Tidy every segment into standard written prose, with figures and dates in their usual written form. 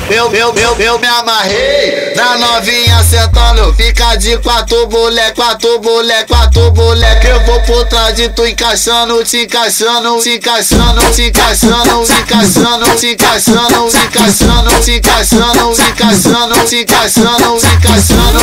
Eu me amarrei na novinha sentando. Fica de quatro boleque, quatro boleque, quatro boleque. Eu vou por trás de tu encaixando, te encaixando, te encaixando, te encaixando, te encaixando, te encaixando, te encaixando, te encaixando, te encaixando, te encaixando, te encaixando.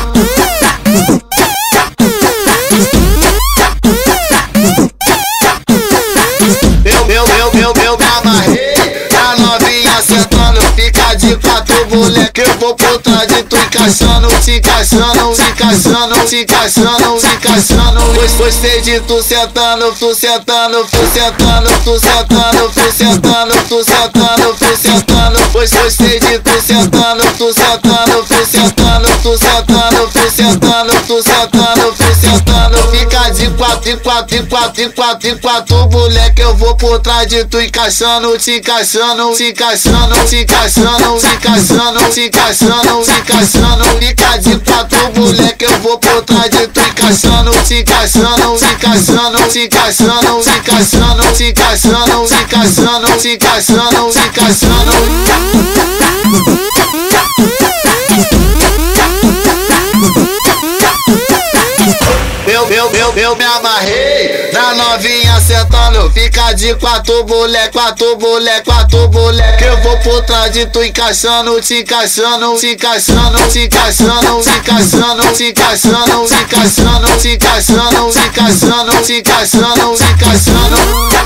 Eu me amarrei na novinha sentando. Fica de quatro boleque, eu vou por trás de tu encaixando, te encaixando, te encaixando, te encaixando, te encaixando. Gostei de tu sentando, tu sentando, tu sentando, tu sentando, tu sentando, tu sentando, tu sentando. Gostei de tu sentando, tu sentando, tu sentando, tu sentando, tu sentando, tu sentando, tu sentando. Fica de quatro, de quatro, de quatro, de quatro, de quatro boleque, eu vou por trás de tu encaixando, te encaixando, te encaixando, te encaixando, te encaixando, te encaixando, te encaixando. Fica de quatro boleque, eu vou por trás de tu encaixando, te encaixando, te encaixando, te encaixando, te encaixando, te encaixando, te encaixando, te encaixando, te encaixando. Eu me amarrei na novinha sentando. Fica de quatro boleque, quatro boleque, quatro boleque. Eu vou por trás de tu encaixando, te encaixando, te encaixando, te encaixando, te encaixando, te encaixando, te encaixando, te encaixando, te encaixando, te encaixando, te encaixando.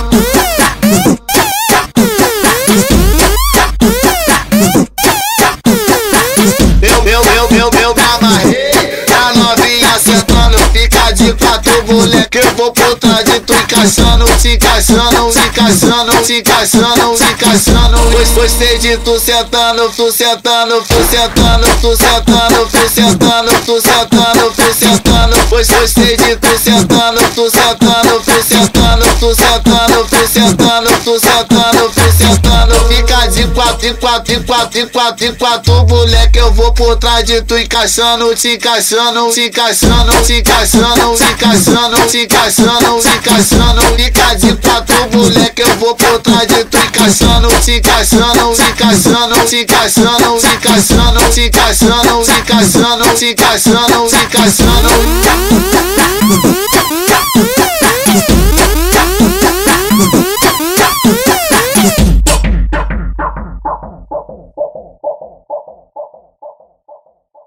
Eu me amarrei na novinha sentando. Fica de quatro boleque, eu vou por trás de tu encaixando, te encaixando, te encaixando, te encaixando, te encaixando. Gostei de tu sentando, tu sentando, tu sentando, tu sentando, tu sentando, tu sentando, tu sentando. Gostei de tu sentando, tu sentando, tu sentando, tu sentando, tu sentando, tu sentando, tu sentando. Fica de quatro, de quatro, de quatro, de quatro, de quatro boleque, eu vou por trás de tu encaixando, te encaixando, te encaixando, te encaixando, te encaixando, te encaixando, te encaixando. Fica de quatro boleque, eu vou por trás de tu encaixando, te encaixando, te encaixando, te encaixando, te encaixando, te encaixando, te encaixando, te encaixando, te encaixando.